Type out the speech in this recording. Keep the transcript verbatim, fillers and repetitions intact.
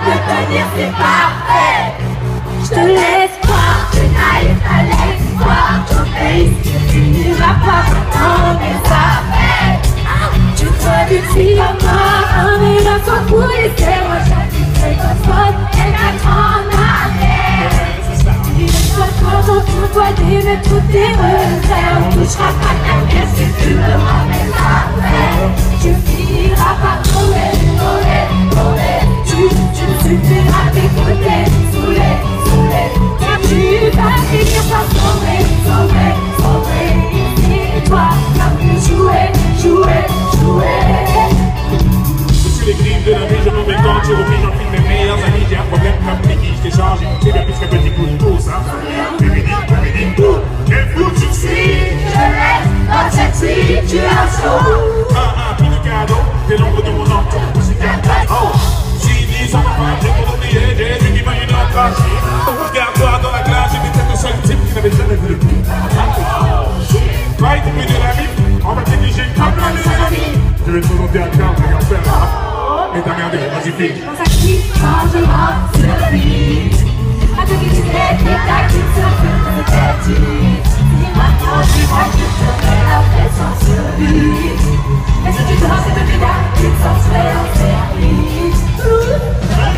de tenir, c'est parfait. Je te laisse croire, tu n'arrives à l'espoir. T'obéis, tu finiras par prendre mes affaires. Tu te dis si à moi, un mélange sans couler, c'est moi, j'habiterai comme folle, et quatre en arrière. Il est toi, quand on doit dire toutes tes regrets. On touchera pas ta pièce si tu me rends mes affaires. Tu finiras par tomber, tomber, tomber. Tu, tu ne suffiras d'écouter, saouler, saouler. Tu vas finir par tomber, tomber, tomber. Et toi, comme tu jouais, jouais, jouais. Sur les crimes de la vie, je me mets quand tu revis, j'enfile mes meilleurs amis. J'ai un problème comme Nicky, je t'ai changé. C'est bien plus qu'un petit coup de pouce, hein. Baby, baby, tout. Et vous, tu suis, je laisse dans cette situation. Un, un, plus de cadeau, t'es l'ombre de mon entour, c'est un cadeau. Si dix ans, j'ai pour oublier, j'ai vu qu'il m'a une autre. Regarde-toi dans la glace, j'ai peut-être le seul type qui n'avait jamais vu le coup. Toi, il t'es de la vie, on va t'égliger comme l'un de ses amis. Je vais te présenter un cadre, et en faire un. Et t'as merdé, vas-y, fille. Dans sa qui changement se vit. À ce qui tu fais, t'es ta qui se fait, t'es dit. Dis-moi quand tu vois que je te mets la pression sur lui. Et si tu danses cette vida, tu te sens en service.